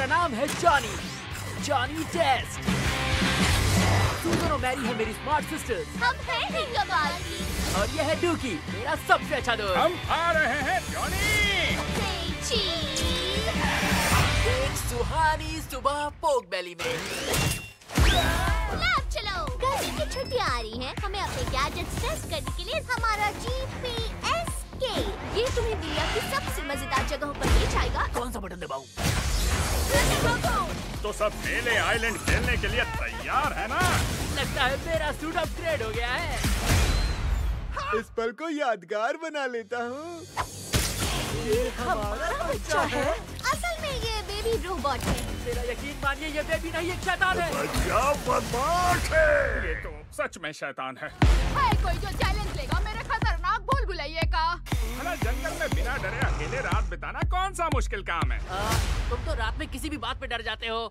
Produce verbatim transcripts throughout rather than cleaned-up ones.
मेरा नाम है जॉनी, जॉनी टेस्ट। सुजन और मैरी है मेरी स्मार्ट सिस्टर्स। हम हैं हिंगाबाजी। और ये है डूकी, मेरा सबसे अच्छा दोस्त। हम आ रहे हैं जॉनी। एक सुहानी सुबह पोक बेली में। लैब चलो। गर्मी की छुट्टियां आ रही हैं। हमें अपने गैजेट्स टेस्ट करने के लिए हमारा जी पी एस के ये तुम्हें दुनिया की सबसे मजेदार जगहों पर ले जाएगा। कौन सा बटन दबाऊं? तो सब मेले आइलैंड खेलने के लिए तैयार है ना? लगता है मेरा सूट अपग्रेड हो गया है। इस पल को यादगार बना लेता हूँ। ये हमारा बच्चा है। असल में ये बेबी रोबोट है। मेरा यकीन मानिए ये बेबी नहीं एक शैतान है। बच्चा बदमाश है। ये तो सच में शैतान है। है कोई जो चैलेंज लेगा मेरे खतरनाक भूल भुलैये का। भला जंगल में बिना डरे अकेले रात बिताना कौन सा मुश्किल काम है? आ, तुम तो रात में किसी भी बात पे डर जाते हो।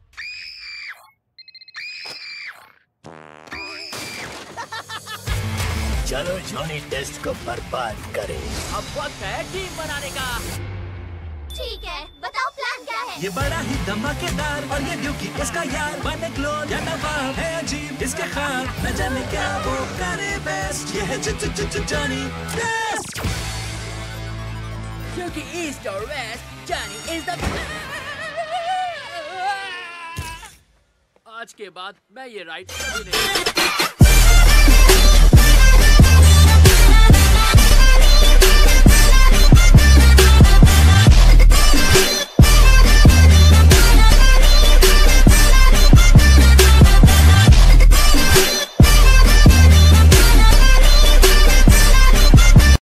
चलो जॉनी टेस्ट को बर्बाद करें। अब वक्त है टीम बनाने का। ठीक है, बताओ प्लान क्या है? ये बड़ा ही धमाकेदार और ये ड्यूकी इसका यार बने क्लोन या नवाब है अजीब इसके ख्याल न जाने क्या वो करे बेस्ट। ये है ज ज ज ज जॉनी टेस्ट। क्योंकि ईस्ट और वेस्ट जॉनी इज द। आज के बाद मैं ये राइट कभी नहीं।